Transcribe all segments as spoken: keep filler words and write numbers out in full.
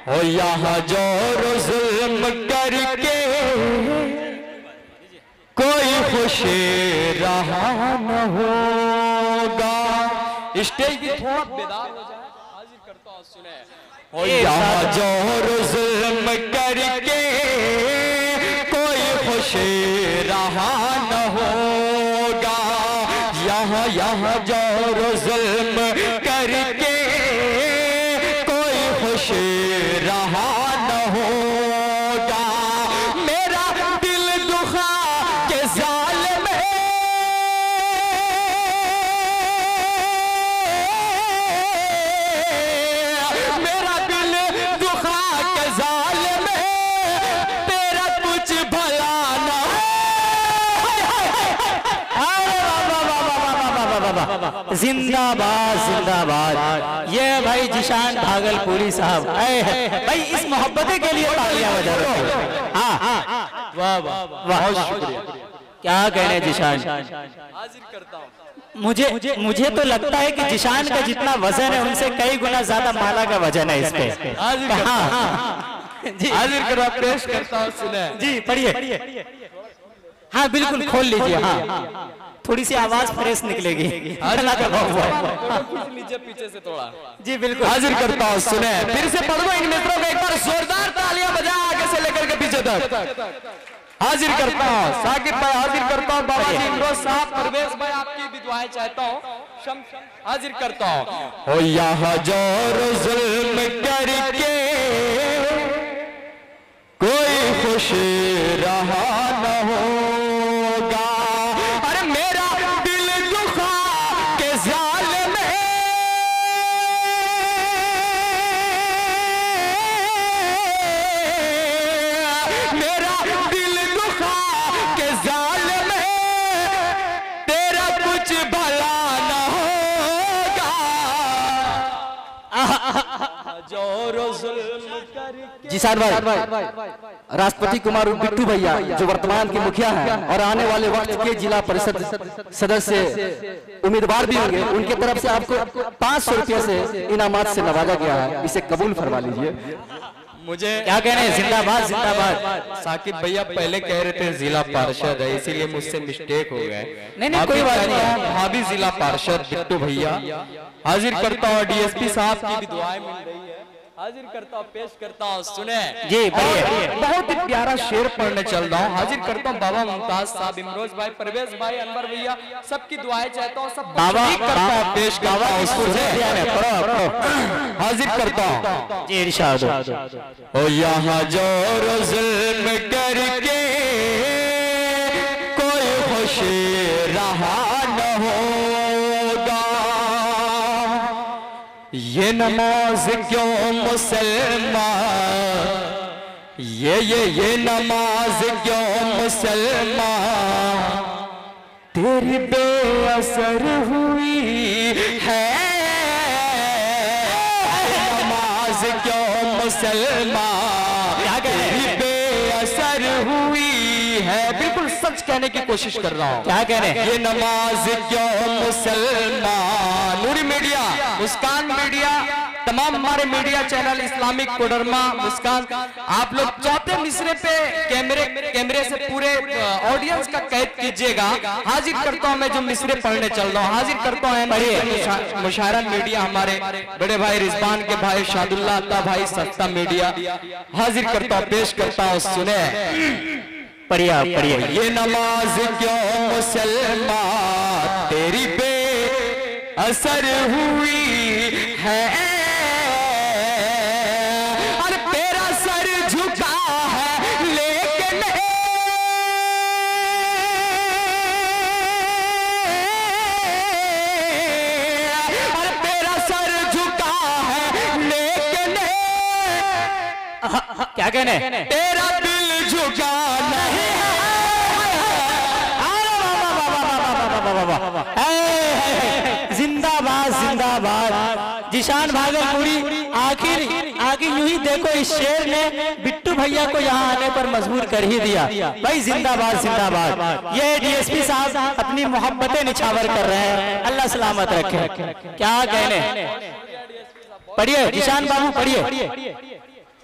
हो यहाँ जोर जुल्म करके कोई खुशी रहा न होगा। स्टेज की थोड़ा बेदार हो जाए, हाजिर करता हूं सुने। हो यहाँ जोर जुल्म करके कोई खुशी रहा न होगा। यहाँ यहाँ जोर जुल्म करके कोई खुशी रहा न होगा। मेरा दिल दुखा के जालिम है, मेरा दिल दुखा के जालिम है, तेरा कुछ भला ना। जिंदाबाद जिंदाबाद। ये भाई जिशान भागलपुरी साहब भाई, इस मोहब्बत के लिए तालियां बजा रहे हैं। हाँ वाह वाह बहुत शुक्रिया। क्या कहने जिशान, हाजिर करता हूं। मुझे मुझे मुझे तो लगता है कि जिशान का जितना वजन है उनसे कई गुना ज्यादा माला का वजन है इस पे। जी हाजिर करो, पेश करता हूं सुने। जी पढ़िए। हाँ बिल्कुल खोल लीजिए। हाँ थोड़ी सी आवाज फ्रेश निकलेगी। नीचे पीछे से थोड़ा। जी बिल्कुल हाजिर करता हूं सुने। फिर से पढ़ दो इन मित्रों को एक बार जोरदार तालियां बजा, आगे से लेकर के पीछे तक। हाजिर करता हूं साकिब भाई, हाजिर करता हूं बाबा जी इमरोज साहब, परवेज भाई, आपकी भी दुआएं चाहता हूं। हाजिर करता हूं। हो यहाँ जोर जुल्म करके कोई खुशी रहा न होगा। अरे मेरा दिल दुखा के जालिम है, मेरा दिल दुखा के जालिम है, तेरा कुछ भला न होगा। जोर जुल्म करके। जिशान भाई, राष्ट्रपति कुमार बिट्टू भैया जो वर्तमान के मुखिया हैं और आने वाले वक्त के जिला परिषद सदस्य उम्मीदवार भी होंगे, उनके तरफ से आपको पाँच सौ रुपये से इनामात से नवाजा गया है, इसे कबूल फरमा लीजिए। मुझे क्या कह रहे हैं? जिंदाबाद जिंदाबाद। साकिब भैया पहले कह रहे थे जिला पार्षद है, इसीलिए मुझसे मिस्टेक हो गए। नहीं नहीं कोई बात नहीं। भाभी जिला पार्षद बिट्टू भैया। हाजिर करता हूँ डीएसपी साहब की भी दुआएं मिल रही है। हाजिर करता हूँ, पेश करता हूँ सुने। जी बढ़िए। बहुत ही प्यारा शेर पढ़ने चल रहा हूँ। हाजिर करता हूँ बाबा मुमताज साहब, इमरोज भाई, परवेज भाई, अनवर भैया, सबकी दुआएं चाहता हूँ। सब बाबा करता हूँ, पेश करता हूँ सुने। हाजिर करता हूँ। जी इरशाद। ओ यहाँ जोर जुल्म करके कोई खुशी रहा न होगा। ये नमाज क्यों मुसलमान, ये ये ये नमाज क्यों मुसलमान, तेरी बेअसर हुई है। नमाज क्यों मुसलमान, तेरी बेअसर हुई है। बिल्कुल सच कहने की कोशिश कर रहा हूँ। क्या कह रहे हैं? ये नमाज क्यों मुसलमान। नूरी मीडिया, मुस्कान मीडिया, तमाम हमारे media channel, Islamic Koderma, Muskan, आप लोग चौथे मिसरे पे कैमरे कैमरे से पूरे ऑडियंस का कैद कीजिएगा। हाजिर करता हूँ मैं जो मिसरे पढ़ने चल रहा हूँ। हाजिर करता हूँ मुशायरा मीडिया, हमारे बड़े भाई रिजवान के भाई शादुल्लाह अता भाई सत्ता मीडिया। हाजिर करता हूँ, पेश करता हूँ सुने। पढ़िए पढ़िए। ये नमाज क्यों मुसलमान, तेरी बे असर हुई है। और तेरा सर झुका है लेकिन और तेरा सर झुका है लेकिन क्या कहने? तेरा दिल झुका नहीं है। जिंदाबाद जिंदाबाद। जिशान भागलपुरी आखिर आखिर यूं ही देखो, इस शेर ने बिट्टू भैया को यहाँ आने पर मजबूर कर ही दिया। भाई जिंदाबाद जिंदाबाद। ये डीएसपी साहब अपनी मोहब्बतें निछावर कर रहे हैं, अल्लाह सलामत रखे। क्या कहने? पढ़िए जिशान बाबू पढ़िए।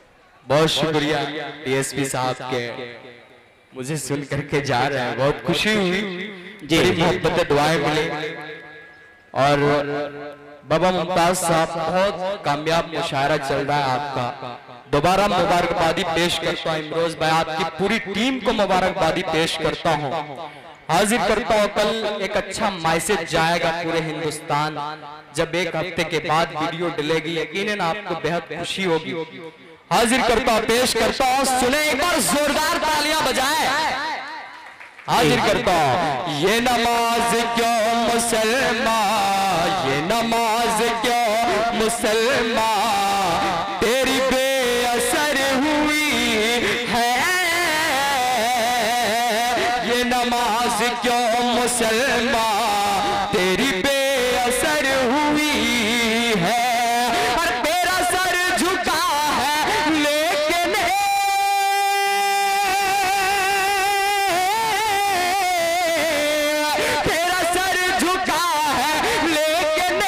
बहुत शुक्रिया डीएसपी साहब के, मुझे सुन करके जा रहे हैं, बहुत खुशी हुई, बड़ी मोहब्बत दुआएं मिली। और बाबा मुमताज साहब बहुत कामयाब मुशायरा चल रहा है आपका, दोबारा मुबारकबादी पेश करता हूँ इमरोज भाई, आपकी पूरी टीम को मुबारकबादी पेश करता हूँ, हाजिर करता हूँ। कल एक अच्छा मैसेज जाएगा पूरे हिंदुस्तान, जब एक हफ्ते के बाद वीडियो डलेगी यकीनन आपको बेहद खुशी होगी। हाजिर करता हूँ, पेश करता हूँ, सुने एक बार जोरदार तालियां बजाए। हाजिर करता हूँ, ये नमाज क्यों मुसलमान, ये नमाज क्यों मुसलमान तेरी बेअसर हुई है, ये नमाज क्यों मुसलमान तेरी बेअसर हुई है। और तेरा सर झुका है लेकिन तेरा सर झुका है लेकिन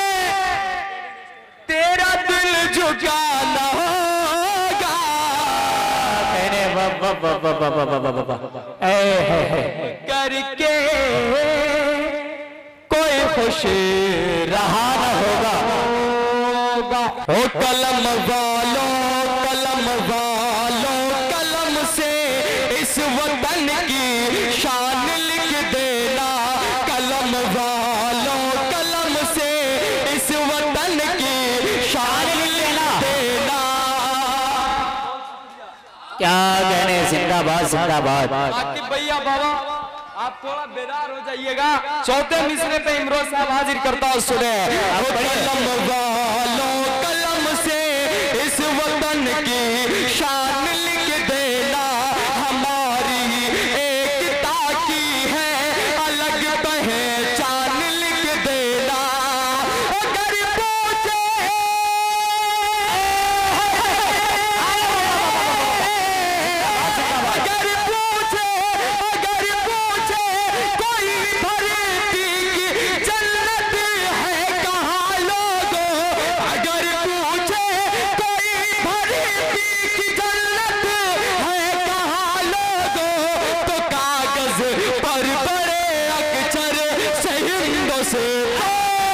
तेरा दिल झुका न होगा। मैंने बाबा बाबा बाबा बाबा बाबा करके कोई खुश रहा न होगा। ओ कलम वालों, कलम वालों, कलम से इस वतन की शान लिख देना। कलम वालों, कलम से इस वतन की शान लिख देना। क्या कहने, जिंदाबाद जिंदाबाद। आकिब भैया बाबा आप थोड़ा बेदार हो जाइएगा, चौथे मिसरे पे इमरोज साहब हाजिर करता हूँ, सुने। कलम वालों, कलम से इस वतन की शान लिख देना। हमारी एकता की है अलग पहचान लिख देना। अगर पूछे अगर पूछे अगर पूछे कोई भरती की जन्नत है कहाँ लोगों। अगर पूछे कोई भरती की जन्नत है कहाँ लोगों, तो कागज पर बड़े अक्षर से हिंदुस्तान।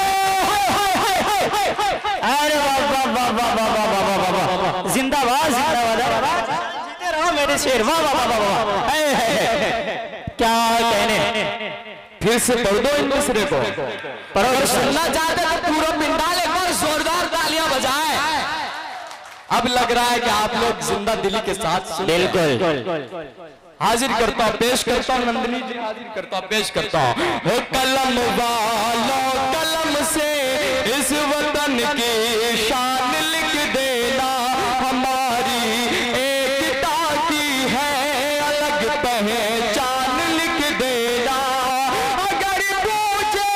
अरे बाबा बाबा बाबा बाबा बाबा, जिंदाबाद जिंदाबाद, जीते रहो मेरे शेर, वाह वाह वाह वाह। है, है, है। क्या कहने, फिर से पढ़ दो इन दूसरे को, पढ़ो। अगर सुनना चाहते तो पूरा पिंडाल एक बार जोरदार तालियां बजाएं। अब लग रहा है कि आप लोग जिंदा दिली के साथ सुन रहे हैं। बिल्कुल। हाजिर करता हूं, पेश करता हूं, नंदिनी जी हाजिर करता हूं, पेश करता हूं। हो कलम वालों, कलम से इस वतन की शान लिख देना। हमारी एकता की है अलग पहचान लिख देना। अगर पूछे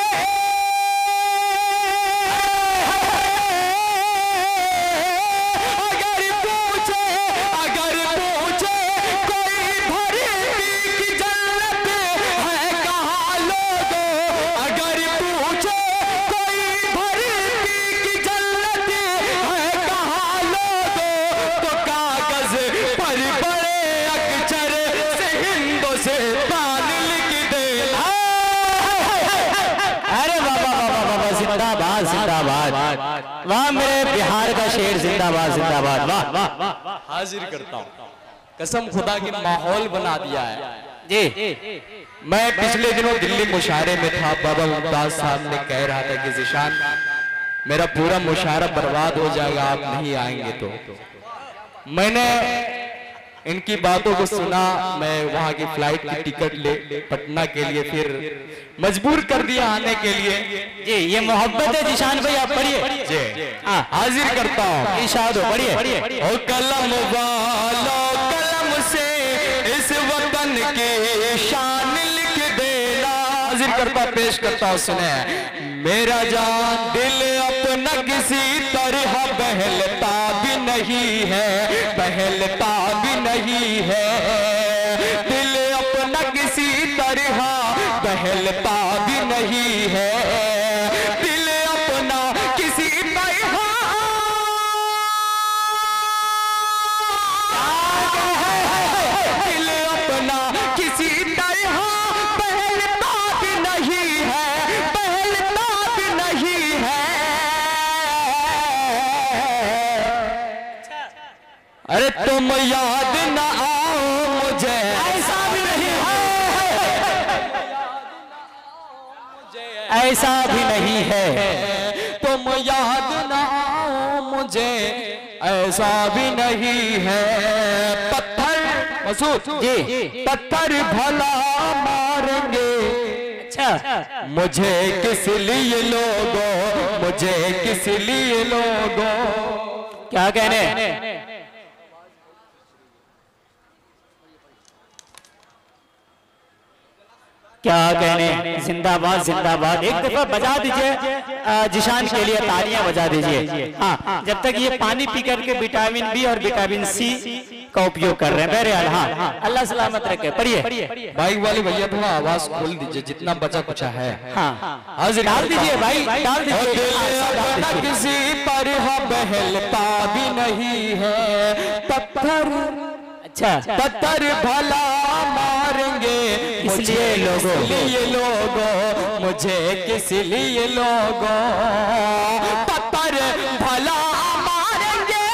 अगर पूछे अगर पूछे कोई भरती की जन्नत है कहाँ लोगों। अगर पूछे कोई भरती की जन्नत है कहाँ लोगों, तो कागज पर बड़े अक्षर से हिंदुस्तान लिख देना। अरे बाबा बाबा बाबा, जिंदाबाद जिंदाबाद, वाह मेरे बिहार का शेर, जिंदाबाद जिंदाबाद, वाह वाह। हाजिर करता हूँ, कसम खुदा की माहौल बना दिया है जी। मैं पिछले दिनों दिल्ली मुशायरे में था, बाबा मुमताज साहब ने कह रहा था कि जिशान मेरा पूरा मुशायरा बर्बाद हो जाएगा आप नहीं आएंगे तो। मैंने इनकी बातों को सुना, मैं वहां की फ्लाइट की टिकट ले पटना के लिए फिर मजबूर कर दिया आने के लिए। जी ये मोहब्बत है जिशान भाई, आप पढ़िए जी। हाँ, हाजिर करता हूँ, इरशाद हो, पढ़िए पढ़िए। ओ कलम वालों, कलम से इस वतन की शान लिख देना। हाजिर करता पेश करता हूँ, सुने। मेरा जान दिल अपना किसी तरह बहलता भी नहीं है, बहलता भी नहीं है। दिल अपना किसी तरह बहलता भी नहीं है। दिल अपना किसी तरह अरे तुम याद ना आओ मुझे, ऐसा भी नहीं है, ऐसा भी नहीं है। तुम याद ना आओ मुझे, ऐसा भी नहीं है। पत्थर मसूद जी, पत्थर भला मारेंगे, अच्छा मुझे किस लिए लोगों, मुझे किस लिए लोगों। क्या कहने, क्या कहने, जिंदाबाद जिंदाबाद। एक दफा बजा दीजिए जिशान के लिए, तालियां बजा दीजिए। हाँ, जब तक ये पानी पी करके विटामिन बी और विटामिन सी का उपयोग कर रहे हैं। बहरहाल हाँ, अल्लाह सलामत रखे। पढ़िए बाइक वाले भैया थोड़ा आवाज खोल दीजिए, जितना बचा कुछ है। हाँ, डाल दीजिए भाई, डाल दीजिए। किसी पर बहलता भी नहीं है पत्थर, अच्छा पत्थर भला मारेंगे, इसलिए लोगों, इसलिए लोगों, मुझे किस लिए लोगों। पत्थर भला मारेंगे,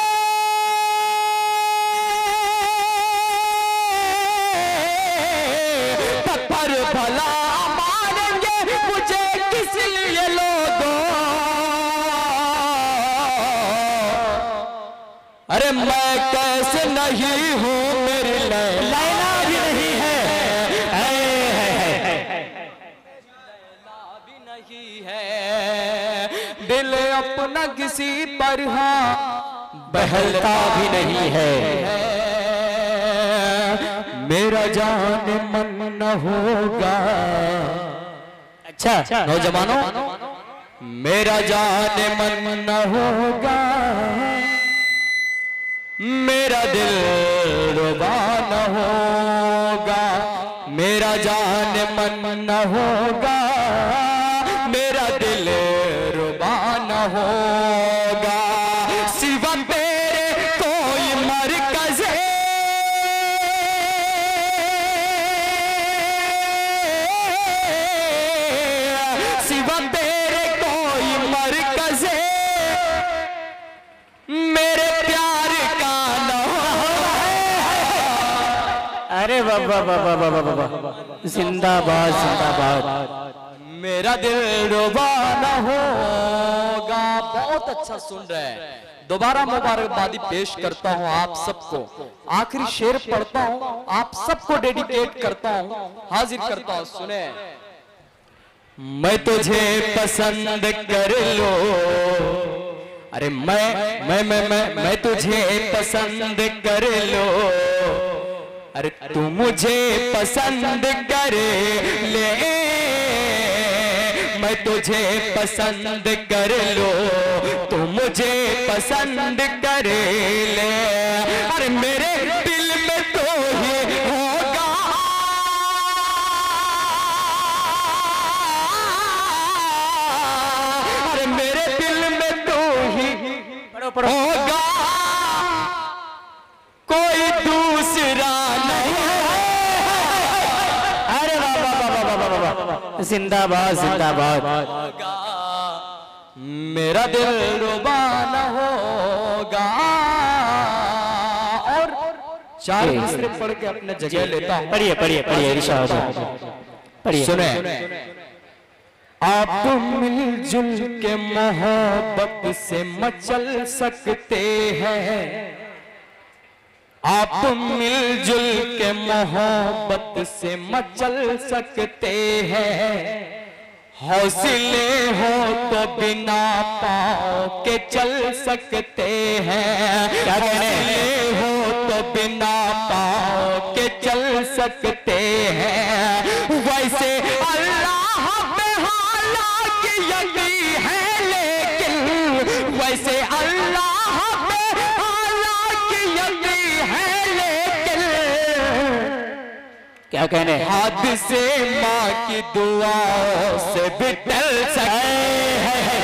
पत्थर भला मारेंगे, मुझे किस लिए लोगों। अरे मैं कैसे नहीं हूँ, मेरी लैला भी नहीं है, भी नहीं है। दिल अपना किसी पर हाँ बहलता भी नहीं है। मेरा जान मन न होगा, अच्छा नौजवानों, मेरा जान मन न होगा, मेरा दिल रुबा न होगा। मेरा जान मन न होगा, मेरा दिल रुबा न होगा। सिवा तेरे कोई मरकज़, सिवा तेरे कोई मरकज़, मेरे प्यार का न अरे बाबा बाबा बाबा बाबा, जिंदाबाद जिंदाबाद। मेरा दिल रुबा न होगा। बहुत अच्छा सुन रहे हैं। दोबारा मुबारकबादी पेश करता हूं आप सबको। आखिरी शेर पढ़ता हूं, आप सबको डेडिकेट करता हूं, हाजिर करता हूं। सुने, मैं तुझे पसंद कर लो, अरे मैं मैं मैं मैं मैं तुझे पसंद कर लो, अरे तू मुझे पसंद कर ले, मैं तुझे पसंद कर लो, तू मुझे पसंद कर ले। अरे मेरे दिल में तो ही होगा, अरे मेरे दिल में तो ही होगा, कोई दूसरा नहीं है। अरे बाबा बाबा बाबा बाबा, जिंदाबाद जिंदाबाद। मेरा दिल रुबा न होगा। और चार मिसरे पढ़ के अपने जगह लेता हूं। पढ़िए पढ़िए पढ़िए इरशाद पढ़िए। सुने, आप मिलजुल के मोहब्बत से मचल सकते हैं, आप मिलजुल के मोहब्बत से मचल सकते हैं। हौसले हो तो बिना पाँव के चल सकते हैं, हौसले हो तो बिना पाँव के चल सकते हैं। वैसे अल्लाह पे हालांकि यकीन है, लेकिन वैसे अल्लाह पे हालांकि यकीन है, लेकिन क्या कहने, हाथ से माँ की दुआओं से भी टल सकते हैं।